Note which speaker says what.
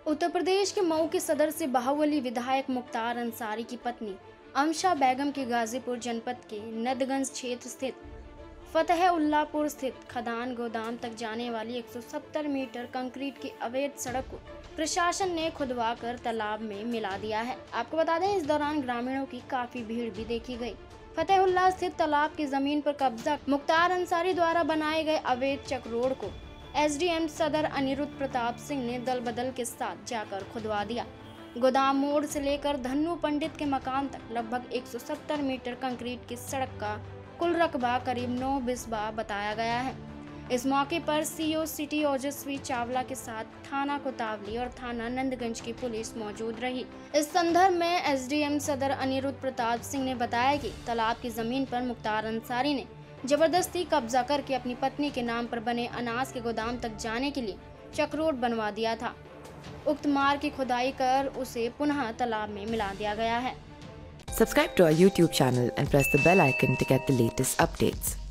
Speaker 1: उत्तर प्रदेश के मऊ के सदर से बाहुबली विधायक मुख्तार अंसारी की पत्नी अमशा बेगम के गाजीपुर जनपद के नदगंज क्षेत्र स्थित फतेहुल्लापुर स्थित खदान गोदाम तक जाने वाली 170 मीटर कंक्रीट की अवैध सड़क को प्रशासन ने खुदवाकर तालाब में मिला दिया है। आपको बता दें, इस दौरान ग्रामीणों की काफी भीड़ भी देखी गई। फतेहुल्ला स्थित तालाब की जमीन पर कब्जा मुख्तार अंसारी द्वारा बनाए गए अवैध चक रोड को एसडीएम सदर अनिरुद्ध प्रताप सिंह ने दल बदल के साथ जाकर खुदवा दिया। गोदाम मोड़ से लेकर धन्नू पंडित के मकान तक लगभग 170 मीटर कंक्रीट की सड़क का कुल रकबा करीब 9 बिस्बा बताया गया है। इस मौके पर सीओ सिटी ओजस्वी चावला के साथ थाना कोतवाली और थाना नंदगंज की पुलिस मौजूद रही। इस संदर्भ में एसडीएम सदर अनिरुद्ध प्रताप सिंह ने बताया कि तालाब की जमीन पर मुख्तार अंसारी ने जबरदस्ती कब्जा करके अपनी पत्नी के नाम पर बने अनाज के गोदाम तक जाने के लिए चक रोड बनवा दिया था। उक्त मार्ग की खुदाई कर उसे पुनः तालाब में मिला दिया गया है।
Speaker 2: Subscribe to our YouTube channel and press the bell icon to get the latest updates.